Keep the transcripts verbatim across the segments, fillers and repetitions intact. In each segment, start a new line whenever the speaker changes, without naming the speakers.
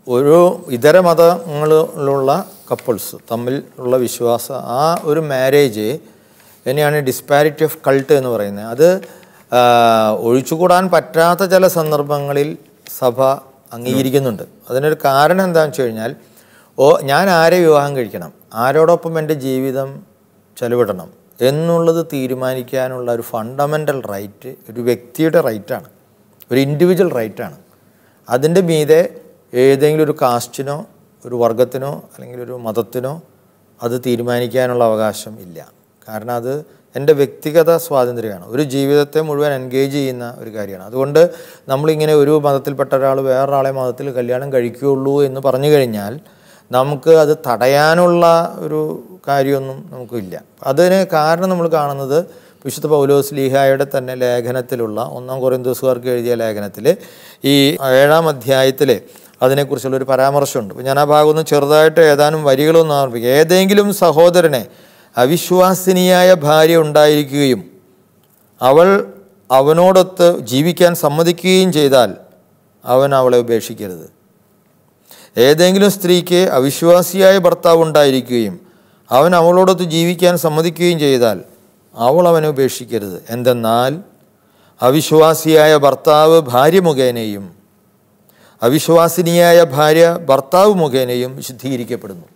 ഒരു ഇതര മതങ്ങളിലുള്ള കപ്പിൾസ് തമ്മിൽ ഉള്ള വിശ്വാസം ആ ഒരു മാരേജ് തന്നെയാണ് ഡിസ്പാരിറ്റി ഓഫ് കൾട്ട് എന്ന് പറയുന്നത്. അത് ഒഴിച്ചുകൂടാൻ പറ്റാത്ത ചില സന്ദർഭങ്ങളിൽ സഭ അംഗീകരിക്കുന്നുണ്ട്. അതിനൊരു കാരണം എന്താണെന്ന് വെച്ച് കഴിഞ്ഞാൽ, ഓ ഞാൻ ആരെ വിവാഹം കഴിക്കണം, ആരോടൊപ്പം എൻ്റെ ജീവിതം ചെലവിടണം എന്നുള്ളത് തീരുമാനിക്കാനുള്ള ഒരു ഫണ്ടമെൻ്റൽ റൈറ്റ് ഒരു വ്യക്തിയുടെ റൈറ്റാണ്, ഒരു ഇൻഡിവിജ്വൽ റൈറ്റാണ്. അതിൻ്റെ മീതെ ഏതെങ്കിലും ഒരു കാസ്റ്റിനോ ഒരു വർഗത്തിനോ അല്ലെങ്കിൽ ഒരു മതത്തിനോ അത് തീരുമാനിക്കാനുള്ള അവകാശം ഇല്ല. കാരണം അത് എൻ്റെ വ്യക്തിഗത സ്വാതന്ത്ര്യമാണ്, ഒരു ജീവിതത്തെ മുഴുവൻ എൻഗേജ് ചെയ്യുന്ന ഒരു കാര്യമാണ്. അതുകൊണ്ട് നമ്മളിങ്ങനെ ഒരു മതത്തിൽപ്പെട്ട ഒരാൾ വേറൊരാളെ മതത്തിൽ കല്യാണം കഴിക്കുകയുള്ളൂ എന്ന് പറഞ്ഞു കഴിഞ്ഞാൽ നമുക്ക് അത് തടയാനുള്ള ഒരു കാര്യമൊന്നും നമുക്കില്ല. അതിന് കാരണം നമ്മൾ കാണുന്നത് വിശുദ്ധ പൗലോസ് ലീഹായുടെ തന്നെ ലേഖനത്തിലുള്ള ഒന്നാം കൊരിന്തോസുകാർക്ക് എഴുതിയ ലേഖനത്തിൽ ഈ ഏഴാം അധ്യായത്തിൽ അതിനെക്കുറിച്ചുള്ളൊരു പരാമർശമുണ്ട്. അപ്പോൾ ഞാൻ ആ ഭാഗം ഒന്ന് ചെറുതായിട്ട് ഏതാനും വരികളൊന്നും ആർപ്പിക്കുക. ഏതെങ്കിലും സഹോദരനെ അവിശ്വാസിനിയായ ഭാര്യ ഉണ്ടായിരിക്കുകയും അവൾ അവനോടൊത്ത് ജീവിക്കാൻ സമ്മതിക്കുകയും ചെയ്താൽ അവൻ അവളെ ഉപേക്ഷിക്കരുത്. ഏതെങ്കിലും സ്ത്രീക്ക് അവിശ്വാസിയായ ഭർത്താവ് ഉണ്ടായിരിക്കുകയും അവൻ അവളോടൊത്ത് ജീവിക്കാൻ സമ്മതിക്കുകയും ചെയ്താൽ അവൾ അവനെ ഉപേക്ഷിക്കരുത്. എന്തെന്നാൽ അവിശ്വാസിയായ ഭർത്താവ് ഭാര്യ മുഖേനയും അവിശ്വാസിനിയായ ഭാര്യ ഭർത്താവ് മുഖേനയും വിശുദ്ധീകരിക്കപ്പെടുന്നു.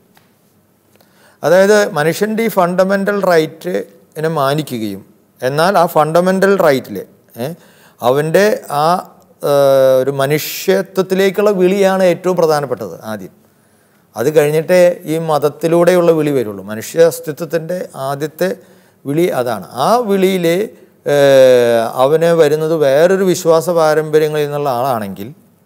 അതായത് മനുഷ്യൻ്റെ ഈ ഫണ്ടമെൻ്റൽ റൈറ്റിനെ മാനിക്കുകയും എന്നാൽ ആ ഫണ്ടമെൻ്റൽ റൈറ്റിൽ അവൻ്റെ ആ ഒരു മനുഷ്യത്വത്തിലേക്കുള്ള വിളിയാണ് ഏറ്റവും പ്രധാനപ്പെട്ടത് ആദ്യം. അത് കഴിഞ്ഞിട്ടേ ഈ മതത്തിലൂടെയുള്ള വിളി വരുള്ളൂ. മനുഷ്യ അസ്തിത്വത്തിൻ്റെ ആദ്യത്തെ വിളി അതാണ്. ആ വിളിയിൽ അവന് വരുന്നത് വേറൊരു വിശ്വാസ പാരമ്പര്യങ്ങളിൽ നിന്നുള്ള ആളാണെങ്കിൽ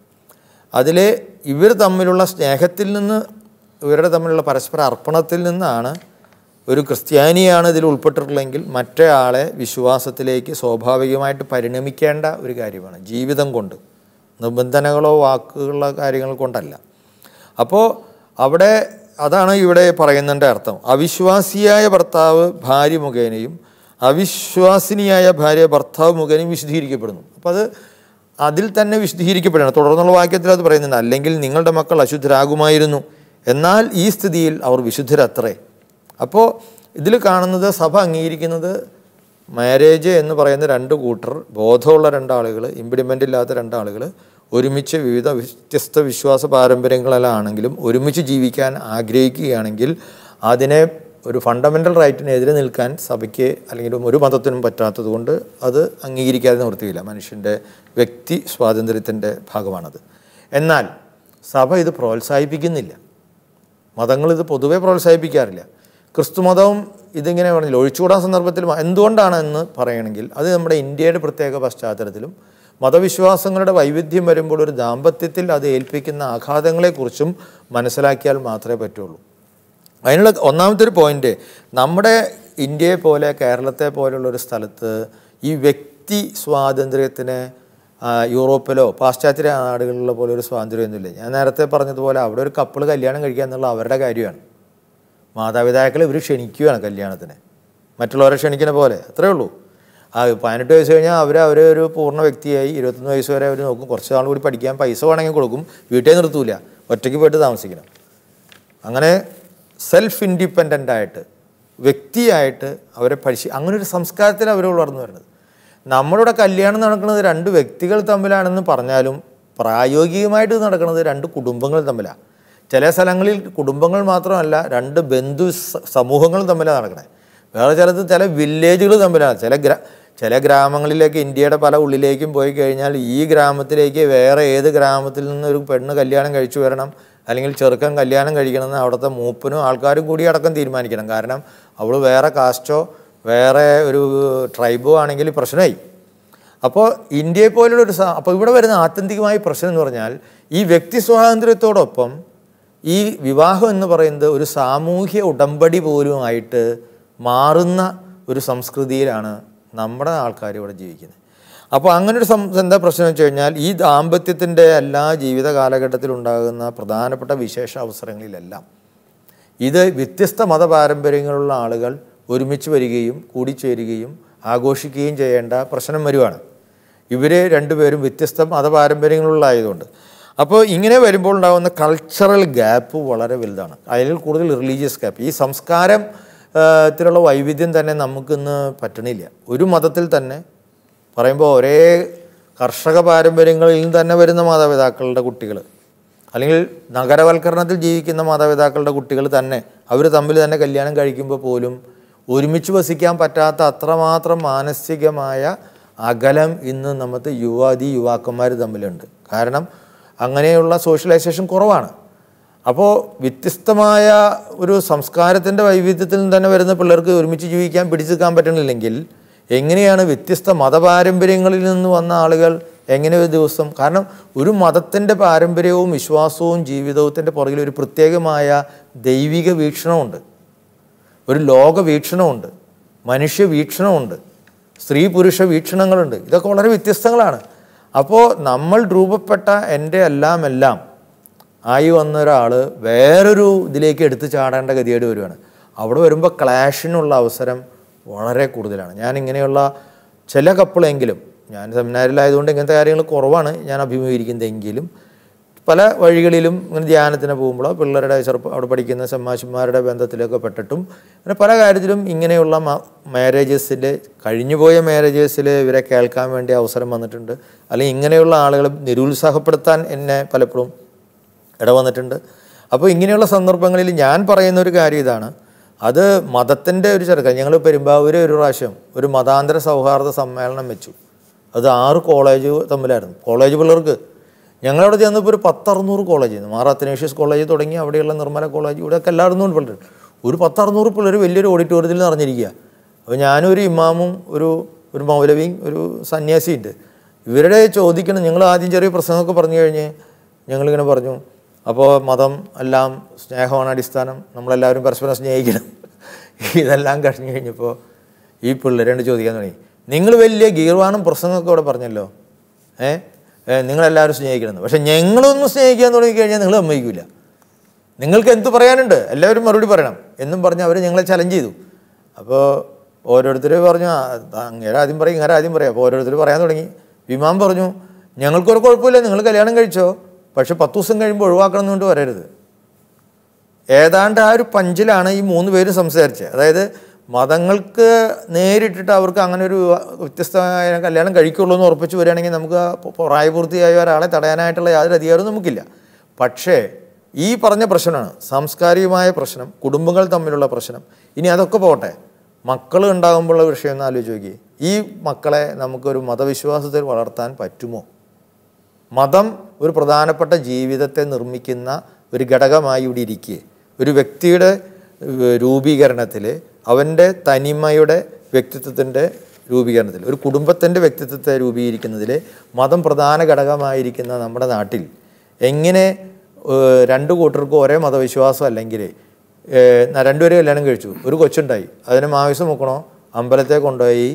അതിൽ ഇവർ തമ്മിലുള്ള സ്നേഹത്തിൽ നിന്ന് ഇവരുടെ തമ്മിലുള്ള പരസ്പര അർപ്പണത്തിൽ നിന്നാണ് ഒരു ക്രിസ്ത്യാനിയാണ് ഇതിൽ ഉൾപ്പെട്ടിട്ടുള്ളതെങ്കിൽ മറ്റേ ആളെ വിശ്വാസത്തിലേക്ക് സ്വാഭാവികമായിട്ട് പരിണമിക്കേണ്ട ഒരു കാര്യമാണ്, ജീവിതം കൊണ്ട്, നിബന്ധനകളോ വാക്കുകളോ കാര്യങ്ങൾ കൊണ്ടല്ല. അപ്പോൾ അവിടെ അതാണ് ഇവിടെ പറയുന്നതിൻ്റെ അർത്ഥം. അവിശ്വാസിയായ ഭർത്താവ് ഭാര്യ മുഖേനയും അവിശ്വാസിനിയായ ഭാര്യ ഭർത്താവ് മുഖേനയും വിശുദ്ധീകരിക്കപ്പെടുന്നു. അപ്പോൾ അത് അതിൽ തന്നെ വിശുദ്ധീകരിക്കപ്പെടണം. തുടർന്നുള്ള വാക്യത്തിൽ അത് പറയുന്നുണ്ട്, അല്ലെങ്കിൽ നിങ്ങളുടെ മക്കൾ അശുദ്ധരാകുമായിരുന്നു, എന്നാൽ ഈ സ്ഥിതിയിൽ അവർ വിശുദ്ധരത്രേ. അപ്പോൾ ഇതിൽ കാണുന്നത് സഭ അംഗീകരിക്കുന്നത് മാരേജ് എന്ന് പറയുന്ന രണ്ട് കൂട്ടർ, ബോധമുള്ള രണ്ടാളുകൾ, ഇമ്പിഡിമെൻ്റ് ഇല്ലാത്ത രണ്ടാളുകൾ ഒരുമിച്ച് വിവിധ വ്യത്യസ്ത വിശ്വാസ പാരമ്പര്യങ്ങളിലാണെങ്കിലും ഒരുമിച്ച് ജീവിക്കാൻ ആഗ്രഹിക്കുകയാണെങ്കിൽ അതിനെ ഒരു ഫണ്ടമെൻ്റൽ റൈറ്റിനെതിരെ നിൽക്കാൻ സഭയ്ക്ക് അല്ലെങ്കിൽ ഒരു മതത്തിനും പറ്റാത്തത് കൊണ്ട് അത് അംഗീകരിക്കാതെ നിവൃത്തിയില്ല. മനുഷ്യൻ്റെ വ്യക്തി സ്വാതന്ത്ര്യത്തിൻ്റെ ഭാഗമാണത്. എന്നാൽ സഭ ഇത് പ്രോത്സാഹിപ്പിക്കുന്നില്ല. മതങ്ങളിത് പൊതുവെ പ്രോത്സാഹിപ്പിക്കാറില്ല. ക്രിസ്തുമതവും ഇതിങ്ങനെ പറഞ്ഞില്ല. ഒഴിച്ചുകൂടാൻ സന്ദർഭത്തിൽ എന്തുകൊണ്ടാണ് എന്ന് പറയണമെങ്കിൽ അത് നമ്മുടെ ഇന്ത്യയുടെ പ്രത്യേക പശ്ചാത്തലത്തിലും മതവിശ്വാസങ്ങളുടെ വൈവിധ്യം വരുമ്പോൾ ഒരു ദാമ്പത്യത്തിൽ അത് ഏൽപ്പിക്കുന്ന ആഘാതങ്ങളെക്കുറിച്ചും മനസ്സിലാക്കിയാൽ മാത്രമേ പറ്റുള്ളൂ. അതിനുള്ള ഒന്നാമത്തെ ഒരു പോയിൻ്റ്, നമ്മുടെ ഇന്ത്യയെ പോലെ കേരളത്തെ പോലുള്ളൊരു സ്ഥലത്ത് ഈ വ്യക്തി സ്വാതന്ത്ര്യത്തിന് യൂറോപ്പിലോ പാശ്ചാത്യ നാടുകളിലെ പോലെ ഒരു സ്വാതന്ത്ര്യമൊന്നുമില്ല. ഞാൻ നേരത്തെ പറഞ്ഞതുപോലെ അവിടെ ഒരു കപ്പിൾ കല്യാണം കഴിക്കുക എന്നുള്ള അവരുടെ കാര്യമാണ്. മാതാപിതാക്കൾ ഇവർ ക്ഷണിക്കുകയാണ് കല്യാണത്തിന്, മറ്റുള്ളവരെ ക്ഷണിക്കുന്ന പോലെ, അത്രയേ ഉള്ളൂ. ആ പതിനെട്ട് വയസ്സ് കഴിഞ്ഞാൽ അവർ അവർ ഒരു പൂർണ്ണ വ്യക്തിയായി ഇരുപത്തൊന്ന് വയസ്സ് വരെ അവർ നോക്കും. കുറച്ച് നാൾ കൂടി പഠിക്കാൻ പൈസ വേണമെങ്കിൽ കൊടുക്കും, വീട്ടിൽ നിർത്തൂല, ഒറ്റയ്ക്ക് പോയിട്ട് താമസിക്കണം. അങ്ങനെ സെൽഫ് ഇൻഡിപെൻഡൻ്റ് ആയിട്ട് വ്യക്തിയായിട്ട് അവരെ പഠിച്ച് അങ്ങനെ ഒരു സംസ്കാരത്തിൽ അവർ വളർന്നു വരുന്നത്. നമ്മളിവിടെ കല്യാണം നടക്കുന്നത് രണ്ട് വ്യക്തികൾ തമ്മിലാണെന്ന് പറഞ്ഞാലും പ്രായോഗികമായിട്ട് നടക്കുന്നത് രണ്ട് കുടുംബങ്ങൾ തമ്മിലാണ്. ചില സ്ഥലങ്ങളിൽ കുടുംബങ്ങൾ മാത്രമല്ല, രണ്ട് ബന്ധു സമൂഹങ്ങൾ തമ്മിലാണ് നടക്കുന്നത്. വേറെ ചിലത് ചില വില്ലേജുകൾ തമ്മിലാണ്. ചില ഗ്രാ ചില ഗ്രാമങ്ങളിലേക്ക് ഇന്ത്യയുടെ പല ഉള്ളിലേക്കും പോയി കഴിഞ്ഞാൽ ഈ ഗ്രാമത്തിലേക്ക് വേറെ ഏത് ഗ്രാമത്തിൽ നിന്ന് ഒരു പെണ്ണ് കല്യാണം കഴിച്ചു വരണം അല്ലെങ്കിൽ ചെറുക്കൻ കല്യാണം കഴിക്കണമെന്ന് അവിടുത്തെ മൂപ്പനും ആൾക്കാരും കൂടി അടക്കം തീരുമാനിക്കണം. കാരണം അവൾ വേറെ കാസ്റ്റോ വേറെ ഒരു ട്രൈബോ ആണെങ്കിൽ പ്രശ്നമായി. അപ്പോൾ ഇന്ത്യയെ പോലുള്ളൊരു സാ അപ്പോൾ ഇവിടെ വരുന്ന ആത്യന്തികമായ പ്രശ്നം എന്ന് പറഞ്ഞാൽ ഈ വ്യക്തി സ്വാതന്ത്ര്യത്തോടൊപ്പം ഈ വിവാഹം എന്ന് പറയുന്നത് ഒരു സാമൂഹ്യ ഉടമ്പടി പോലുമായിട്ട് മാറുന്ന ഒരു സംസ്കൃതിയിലാണ് നമ്മുടെ ആൾക്കാർ ഇവിടെ ജീവിക്കുന്നത്. അപ്പോൾ അങ്ങനൊരു സം എന്താ പ്രശ്നം എന്ന് വെച്ച് കഴിഞ്ഞാൽ ഈ ദാമ്പത്യത്തിൻ്റെ എല്ലാ ജീവിത കാലഘട്ടത്തിലുണ്ടാകുന്ന പ്രധാനപ്പെട്ട വിശേഷ അവസരങ്ങളിലെല്ലാം ഇത് വ്യത്യസ്ത മതപാരമ്പര്യങ്ങളുള്ള ആളുകൾ ഒരുമിച്ച് വരികയും കൂടിച്ചേരുകയും ആഘോഷിക്കുകയും ചെയ്യേണ്ട പ്രശ്നം വരുവാണ്. ഇവർ രണ്ടുപേരും വ്യത്യസ്ത മതപാരമ്പര്യങ്ങളുള്ളതായതുകൊണ്ട് അപ്പോൾ ഇങ്ങനെ വരുമ്പോൾ ഉണ്ടാകുന്ന കൾച്ചറൽ ഗ്യാപ്പ് വളരെ വലുതാണ്. അതിൽ കൂടുതൽ റിലീജിയസ് ഗ്യാപ്പ്. ഈ സംസ്കാരം ത്തിലുള്ള വൈവിധ്യം തന്നെ നമുക്കിന്ന് പറ്റണില്ല. ഒരു മതത്തിൽ തന്നെ പറയുമ്പോൾ ഒരേ കർഷക പാരമ്പര്യങ്ങളിൽ നിന്ന് തന്നെ വരുന്ന മാതാപിതാക്കളുടെ കുട്ടികൾ, അല്ലെങ്കിൽ നഗരവൽക്കരണത്തിൽ ജീവിക്കുന്ന മാതാപിതാക്കളുടെ കുട്ടികൾ തന്നെ അവർ തമ്മിൽ തന്നെ കല്യാണം കഴിക്കുമ്പോൾ പോലും ഒരുമിച്ച് വസിക്കാൻ പറ്റാത്ത അത്രമാത്രം മാനസികമായ അകലം ഇന്ന് നമുക്ക് യുവാതി യുവാക്കന്മാർ തമ്മിലുണ്ട്. കാരണം അങ്ങനെയുള്ള സോഷ്യലൈസേഷൻ കുറവാണ്. അപ്പോൾ വ്യത്യസ്തമായ ഒരു സംസ്കാരത്തിൻ്റെ വൈവിധ്യത്തിൽ നിന്ന് തന്നെ വരുന്ന പിള്ളേർക്ക് ഒരുമിച്ച് ജീവിക്കാൻ പിടിച്ചെടുക്കാൻ പറ്റണില്ലെങ്കിൽ എങ്ങനെയാണ് വ്യത്യസ്ത മതപാരമ്പര്യങ്ങളിൽ നിന്ന് വന്ന ആളുകൾ എങ്ങനെ ഒരു ദിവസം, കാരണം ഒരു മതത്തിൻ്റെ പാരമ്പര്യവും വിശ്വാസവും ജീവിതത്തിൻ്റെ പുറകിൽ ഒരു പ്രത്യേകമായ ദൈവിക വീക്ഷണമുണ്ട്, ഒരു ലോക വീക്ഷണമുണ്ട്, മനുഷ്യ വീക്ഷണമുണ്ട്, സ്ത്രീ പുരുഷ വീക്ഷണങ്ങളുണ്ട്. ഇതൊക്കെ വളരെ വ്യത്യസ്തങ്ങളാണ്. അപ്പോൾ നമ്മൾ രൂപപ്പെട്ട എൻ്റെ എല്ലാം എല്ലാം ആയി വന്ന ഒരാൾ വേറൊരു ഇതിലേക്ക് എടുത്തു ചാടേണ്ട ഗതികേട് വരുവാണ്. അവിടെ വരുമ്പോൾ ക്ലാഷിനുള്ള അവസരം വളരെ കൂടുതലാണ്. ഞാനിങ്ങനെയുള്ള ചില കപ്പിളെങ്കിലും, ഞാൻ സെമിനാറിലായതുകൊണ്ട് ഇങ്ങനത്തെ കാര്യങ്ങൾ കുറവാണ് ഞാൻ അഭിമുഖീകരിക്കുന്നതെങ്കിലും പല വഴികളിലും ഇങ്ങനെ ധ്യാനത്തിന് പോകുമ്പോഴോ പിള്ളേരുടെ ചെറുപ്പം അവിടെ പഠിക്കുന്ന സമ്മാശന്മാരുടെ ബന്ധത്തിലൊക്കെ പെട്ടിട്ടും അങ്ങനെ പല കാര്യത്തിലും ഇങ്ങനെയുള്ള മാരേജസിൽ, കഴിഞ്ഞുപോയ മാരേജസിൽ ഇവരെ കേൾക്കാൻ വേണ്ടി അവസരം വന്നിട്ടുണ്ട്. അല്ലെങ്കിൽ ഇങ്ങനെയുള്ള ആളുകളെ നിരുത്സാഹപ്പെടുത്താൻ എന്നെ പലപ്പോഴും ഇടവന്നിട്ടുണ്ട്. അപ്പോൾ ഇങ്ങനെയുള്ള സന്ദർഭങ്ങളിൽ ഞാൻ പറയുന്ന ഒരു കാര്യം ഇതാണ്, അത് മതത്തിൻ്റെ ഒരു ചെറുക്കം. ഞങ്ങൾ പെരുമ്പാവൂർ ഒരു പ്രാവശ്യം ഒരു മതാന്തര സൗഹാർദ്ദ സമ്മേളനം വെച്ചു. അത് ആറ് കോളേജ് തമ്മിലായിരുന്നു. കോളേജ് പിള്ളേർക്ക് ഞങ്ങളവിടെ ചെന്നപ്പോൾ ഒരു പത്തറുന്നൂറ് കോളേജ്, മാർ അത്തനേഷ്യസ് കോളേജ് തുടങ്ങി അവിടെയുള്ള നിർമ്മല കോളേജ്, ഇവിടെയൊക്കെ എല്ലായിടത്തും പിള്ളേർ ഒരു പത്തറുന്നൂറ് പിള്ളേർ വലിയൊരു ഓഡിറ്റോറിയത്തിൽ നിറഞ്ഞിരിക്കുക. അപ്പോൾ ഞാനൊരു ഇമാമും ഒരു ഒരു മൗലവിയും ഒരു സന്യാസിയുണ്ട്. ഇവരുടെ ചോദിക്കണം, ഞങ്ങൾ ആദ്യം ചെറിയ പ്രസംഗമൊക്കെ പറഞ്ഞു കഴിഞ്ഞ് ഞങ്ങളിങ്ങനെ പറഞ്ഞു, അപ്പോൾ മതം എല്ലാം സ്നേഹമാണ് അടിസ്ഥാനം, നമ്മളെല്ലാവരും പരസ്പരം സ്നേഹിക്കണം. ഇതെല്ലാം കഴിഞ്ഞ് കഴിഞ്ഞപ്പോൾ ഈ പിള്ളേരോട് ചോദിക്കാൻ തുടങ്ങി, നിങ്ങൾ വലിയ ഗീർവാണം പ്രസംഗമൊക്കെ ഇവിടെ പറഞ്ഞല്ലോ, ഏഹ് നിങ്ങളെല്ലാവരും സ്നേഹിക്കണമെന്ന്, പക്ഷെ ഞങ്ങളൊന്നും സ്നേഹിക്കാൻ തുടങ്ങിക്കഴിഞ്ഞാൽ നിങ്ങൾ സമ്മതിക്കില്ല, നിങ്ങൾക്ക് എന്ത് പറയാനുണ്ട് എല്ലാവരും മറുപടി പറയണം എന്നും പറഞ്ഞ് അവർ ഞങ്ങളെ ചലഞ്ച് ചെയ്തു. അപ്പോൾ ഓരോരുത്തർ പറഞ്ഞു, അങ്ങേരെ ആദ്യം പറയും ഇങ്ങനെ ആദ്യം പറയാം. അപ്പോൾ ഓരോരുത്തർ പറയാൻ തുടങ്ങി. വിമാൻ പറഞ്ഞു, ഞങ്ങൾക്കൊരു കുഴപ്പമില്ല, നിങ്ങൾ കല്യാണം കഴിച്ചോ, പക്ഷെ പത്ത് ദിവസം കഴിയുമ്പോൾ ഒഴിവാക്കണം എന്നുകൊണ്ട് വരരുത്. ഏതാണ്ട് ആ ഒരു പഞ്ചിലാണ് ഈ മൂന്ന് പേരും സംസാരിച്ചത്. അതായത് മതങ്ങൾക്ക് നേരിട്ടിട്ട് അവർക്ക് അങ്ങനെ ഒരു വ്യത്യസ്തമായ കല്യാണം കഴിക്കുള്ളൂ എന്ന് ഉറപ്പിച്ച് വരികയാണെങ്കിൽ നമുക്ക് പ്രായപൂർത്തിയായ ഒരാളെ തടയാനായിട്ടുള്ള യാതൊരു അധികാരവും നമുക്കില്ല. പക്ഷേ ഈ പറഞ്ഞ പ്രശ്നമാണ് സാംസ്കാരികമായ പ്രശ്നം, കുടുംബങ്ങൾ തമ്മിലുള്ള പ്രശ്നം. ഇനി അതൊക്കെ പോട്ടെ, മക്കൾ ഉണ്ടാകുമ്പോഴുള്ള വിഷയം ഒന്ന് ആലോചിച്ച് നോക്കി. ഈ മക്കളെ നമുക്കൊരു മതവിശ്വാസത്തിൽ വളർത്താൻ പറ്റുമോ? മതം ഒരു പ്രധാനപ്പെട്ട ജീവിതത്തെ നിർമ്മിക്കുന്ന ഒരു ഘടകമായി ഇവിടെ ഇരിക്കുക, ഒരു വ്യക്തിയുടെ രൂപീകരണത്തിൽ, അവൻ്റെ തനിമയുടെ വ്യക്തിത്വത്തിൻ്റെ രൂപീകരണത്തിൽ, ഒരു കുടുംബത്തിൻ്റെ വ്യക്തിത്വത്തെ രൂപീകരിക്കുന്നതിൽ മതം പ്രധാന ഘടകമായിരിക്കുന്ന നമ്മുടെ നാട്ടിൽ എങ്ങനെ രണ്ട് കൂട്ടർക്കും ഒരേ മതവിശ്വാസം അല്ലെങ്കിൽ രണ്ടുപേരും കല്യാണം കഴിച്ചു, ഒരു കൊച്ചുണ്ടായി, അതിനെ മാംസം വെക്കണോ, അമ്പലത്തെ കൊണ്ടുപോയി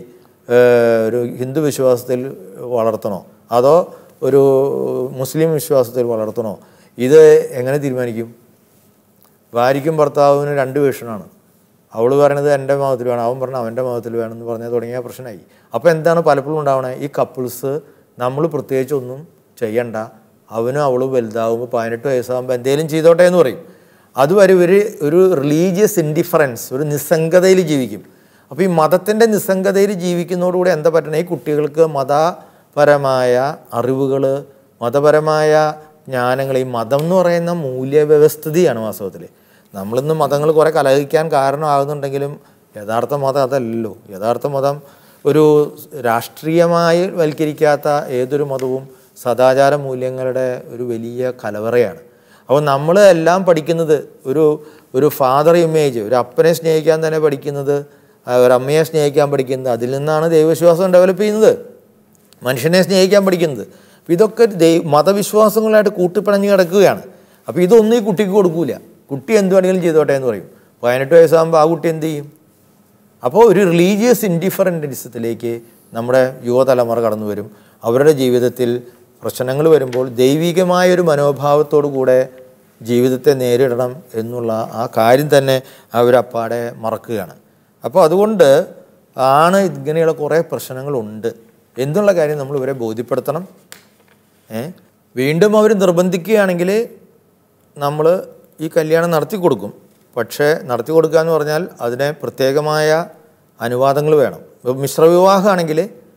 ഒരു ഹിന്ദു വിശ്വാസത്തിൽ വളർത്തണോ, അതോ ഒരു മുസ്ലിം വിശ്വാസത്തിൽ വളർത്തണോ, ഇത് എങ്ങനെ തീരുമാനിക്കും? ഭാര്യയ്ക്കും ഭർത്താവിന് രണ്ട് വീക്ഷണമാണ്. അവൾ പറയണത് എൻ്റെ മതത്തിൽ വേണം, അവൻ പറഞ്ഞാൽ അവൻ്റെ മതത്തിൽ വേണമെന്ന് പറഞ്ഞാൽ തുടങ്ങിയ പ്രശ്നമായി. അപ്പോൾ എന്താണ് പലപ്പോഴും ഉണ്ടാവണേ, ഈ കപ്പിൾസ് നമ്മൾ പ്രത്യേകിച്ച് ഒന്നും ചെയ്യണ്ട, അവനും അവളും വലുതാവുമ്പോൾ പതിനെട്ട് വയസ്സാകുമ്പോൾ എന്തെങ്കിലും ചെയ്തോട്ടെ എന്ന് പറയും. അതുവരെ ഒരു ഒരു റിലീജിയസ് ഇൻഡിഫറൻസ്, ഒരു നിസ്സംഗതയിൽ ജീവിക്കും. അപ്പോൾ ഈ മതത്തിൻ്റെ നിസ്സംഗതയിൽ ജീവിക്കുന്നതോടുകൂടി എന്താ പറ്റണേ, ഈ കുട്ടികൾക്ക് മതപരമായ അറിവുകൾ, മതപരമായ ജ്ഞാനങ്ങൾ, ഈ മതം എന്ന് പറയുന്ന മൂല്യവ്യവസ്ഥിതിയാണ് വാസ്തവത്തിൽ. നമ്മളിന്ന് മതങ്ങൾ കുറേ കലഹിക്കാൻ കാരണമാകുന്നുണ്ടെങ്കിലും യഥാർത്ഥ മതം അതല്ലല്ലോ. യഥാർത്ഥ മതം ഒരു രാഷ്ട്രീയമായി വൽക്കരിക്കാത്ത ഏതൊരു മതവും സദാചാര മൂല്യങ്ങളുടെ ഒരു വലിയ കലവറയാണ്. അപ്പോൾ നമ്മൾ എല്ലാം പഠിക്കുന്നത് ഒരു ഒരു ഫാദർ ഇമേജ്, ഒരു അപ്പനെ സ്നേഹിക്കാൻ തന്നെ പഠിക്കുന്നത്, ഒരമ്മയെ സ്നേഹിക്കാൻ പഠിക്കുന്നത്, അതിൽ നിന്നാണ് ദൈവവിശ്വാസം ഡെവലപ്പ് ചെയ്യുന്നത്, മനുഷ്യനെ സ്നേഹിക്കാൻ പഠിക്കുന്നത്. അപ്പോൾ ഇതൊക്കെ ദൈവ മതവിശ്വാസങ്ങളായിട്ട് കൂട്ടിപ്പിണഞ്ഞ് കിടക്കുകയാണ്. അപ്പോൾ ഇതൊന്നും ഈ കുട്ടിക്ക് കൊടുക്കൂല. കുട്ടി എന്ത് വേണമെങ്കിലും ചെയ്തോട്ടെ എന്ന് പറയും. പതിനെട്ട് വയസ്സാകുമ്പോൾ ആ കുട്ടി എന്ത് ചെയ്യും? അപ്പോൾ ഒരു റിലീജിയസ് ഇൻഡിഫറൻറ്റിസത്തിലേക്ക് നമ്മുടെ യുവതലമുറ കടന്നു വരും. അവരുടെ ജീവിതത്തിൽ പ്രശ്നങ്ങൾ വരുമ്പോൾ ദൈവികമായൊരു മനോഭാവത്തോടു കൂടെ ജീവിതത്തെ നേരിടണം എന്നുള്ള ആ കാര്യം തന്നെ അവരപ്പാടെ മറക്കുകയാണ്. അപ്പോൾ അതുകൊണ്ട് ആണ് ഇങ്ങനെയുള്ള കുറേ പ്രശ്നങ്ങളുണ്ട് എന്നുള്ള കാര്യം നമ്മൾ ഇവരെ ബോധ്യപ്പെടുത്തണം. ഏ വീണ്ടും അവർ നിർബന്ധിക്കുകയാണെങ്കിൽ നമ്മൾ ഈ കല്യാണം നടത്തി കൊടുക്കും. പക്ഷേ നടത്തി കൊടുക്കുക എന്ന് പറഞ്ഞാൽ അതിന് പ്രത്യേകമായ അനുവാദങ്ങൾ വേണം. മിശ്ര വിവാഹമാണെങ്കിൽ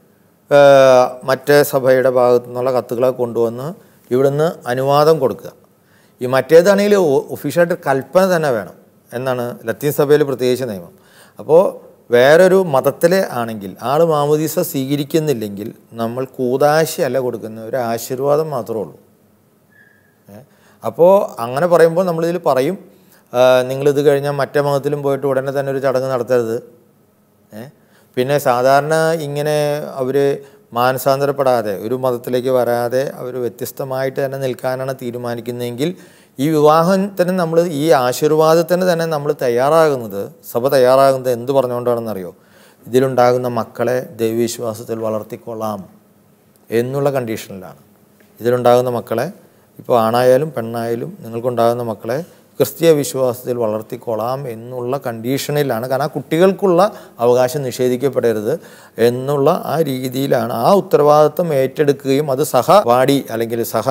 മറ്റേ സഭയുടെ ഭാഗത്തു നിന്നുള്ള കത്തുകളെ കൊണ്ടുവന്ന് ഇവിടുന്ന് അനുവാദം കൊടുക്കുക. ഈ മറ്റേതാണെങ്കിൽ ഒഫീഷ്യലായിട്ട് കൽപ്പന തന്നെ വേണം എന്നാണ് ലത്തീൻ സഭയിൽ പ്രത്യേകിച്ച് നിയമം. അപ്പോൾ വേറൊരു മതത്തിലെ ആണെങ്കിൽ ആൾ മാമോദീസ സ്വീകരിക്കുന്നില്ലെങ്കിൽ നമ്മൾ കൂദാശയല്ല കൊടുക്കുന്ന ഒരു ആശീർവാദം മാത്രമേ ഉള്ളൂ. അപ്പോൾ അങ്ങനെ പറയുമ്പോൾ നമ്മളിതിൽ പറയും, നിങ്ങളിത് കഴിഞ്ഞാൽ മറ്റേ മതത്തിലും പോയിട്ട് ഉടനെ തന്നെ ഒരു ചടങ്ങ് നടത്തരുത്. പിന്നെ സാധാരണ ഇങ്ങനെ അവർ മാനസാന്തരപ്പെടാതെ ഒരു മതത്തിലേക്ക് വരാതെ അവർ വ്യത്യസ്തമായിട്ട് തന്നെ നിൽക്കാനാണ് തീരുമാനിക്കുന്നതെങ്കിൽ ഈ വിവാഹത്തിന് നമ്മൾ ഈ ആശീർവാദത്തിന് തന്നെ നമ്മൾ തയ്യാറാകുന്നത്, സഭ തയ്യാറാകുന്നത് എന്ത് പറഞ്ഞുകൊണ്ടാണെന്നറിയോ? ഇതിലുണ്ടാകുന്ന മക്കളെ ദൈവവിശ്വാസത്തിൽ വളർത്തിക്കൊള്ളാം എന്നുള്ള കണ്ടീഷനിലാണ്. ഇതിലുണ്ടാകുന്ന മക്കളെ, ഇപ്പോൾ ആണായാലും പെണ്ണായാലും നിങ്ങൾക്കുണ്ടാകുന്ന മക്കളെ ക്രിസ്തീയ വിശ്വാസത്തിൽ വളർത്തിക്കൊള്ളാം എന്നുള്ള കണ്ടീഷനിലാണ്. കാരണം ആ കുട്ടികൾക്കുള്ള അവകാശം നിഷേധിക്കപ്പെടരുത് എന്നുള്ള ആ രീതിയിലാണ് ആ ഉത്തരവാദിത്വം ഏറ്റെടുക്കുകയും അത് സഹപാഠി അല്ലെങ്കിൽ സഹ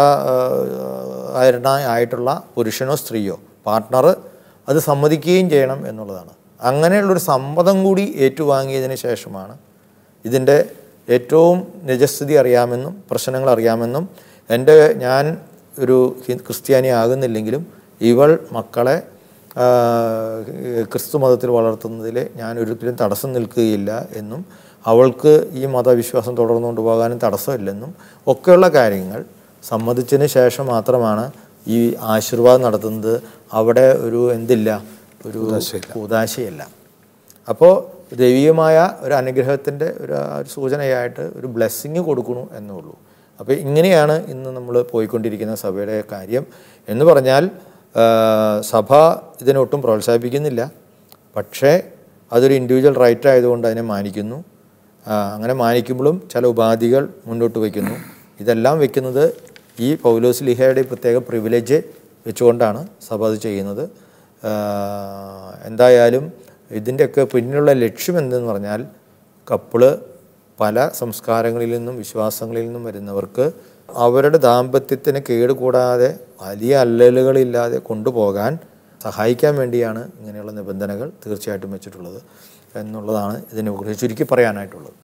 ആയിട്ടുള്ള പുരുഷനോ സ്ത്രീയോ പാർട്ട്ണർ അത് സമ്മതിക്കുകയും ചെയ്യണം എന്നുള്ളതാണ്. അങ്ങനെയുള്ളൊരു സമ്മതം കൂടി ഏറ്റുവാങ്ങിയതിന് ശേഷമാണ് ഇതിൻ്റെ ഏറ്റവും നിജസ്ഥിതി അറിയാമെന്നും പ്രശ്നങ്ങൾ അറിയാമെന്നും എൻ്റെ ഞാൻ ഒരു ക്രിസ്ത്യാനി ആകുന്നില്ലെങ്കിലും ഇവൾ മക്കളെ ക്രിസ്തു മതത്തിൽ വളർത്തുന്നതിൽ ഞാൻ ഒരിക്കലും തടസ്സം നിൽക്കുകയില്ല എന്നും അവൾക്ക് ഈ മതവിശ്വാസം തുടർന്നുകൊണ്ട് പോകാനും തടസ്സമില്ലെന്നും ഒക്കെയുള്ള കാര്യങ്ങൾ സമ്മതിച്ചതിന് ശേഷം മാത്രമാണ് ഈ ആശീർവാദം നടത്തുന്നത്. അവിടെ ഒരു എന്തില്ല, ഒരു കൂദാശയല്ല. അപ്പോൾ ദൈവികമായ ഒരു അനുഗ്രഹത്തിൻ്റെ ഒരു സൂചനയായിട്ട് ഒരു ബ്ലെസ്സിങ് കൊടുക്കണു എന്നേ ഉള്ളൂ. അപ്പോൾ ഇങ്ങനെയാണ് ഇന്ന് നമ്മൾ പോയിക്കൊണ്ടിരിക്കുന്ന സഭയുടെ കാര്യം എന്ന് പറഞ്ഞാൽ സഭ ഇതിനൊട്ടും പ്രോത്സാഹിപ്പിക്കുന്നില്ല. പക്ഷേ അതൊരു ഇൻഡിവിജ്വൽ റൈറ്റ് ആയതുകൊണ്ട് അതിനെ മാനിക്കുന്നു. അങ്ങനെ മാനിക്കുമ്പോഴും ചില ഉപാധികൾ മുന്നോട്ട് വയ്ക്കുന്നു. ഇതെല്ലാം വെക്കുന്നത് ഈ പൗലോസ് ലീഹയുടെ പ്രത്യേക പ്രിവിലേജ് വെച്ചുകൊണ്ടാണ് സഭ അത് ചെയ്യുന്നത്. എന്തായാലും ഇതിൻ്റെയൊക്കെ പിന്നിലുള്ള ലക്ഷ്യം എന്തെന്ന് പറഞ്ഞാൽ കപ്പിള് പല സംസ്കാരങ്ങളിൽ നിന്നും വിശ്വാസങ്ങളിൽ നിന്നും വരുന്നവർക്ക് അവരുടെ ദാമ്പത്യത്തിന് കേടുകൂടാതെ വലിയ അല്ലലുകളില്ലാതെ കൊണ്ടുപോകാൻ സഹായിക്കാൻ വേണ്ടിയാണ് ഇങ്ങനെയുള്ള നിബന്ധനകൾ തീർച്ചയായിട്ടും വെച്ചിട്ടുള്ളത് എന്നുള്ളതാണ് ഇതിനെക്കുറിച്ച് ചുരുക്കി പറയാനായിട്ടുള്ളത്.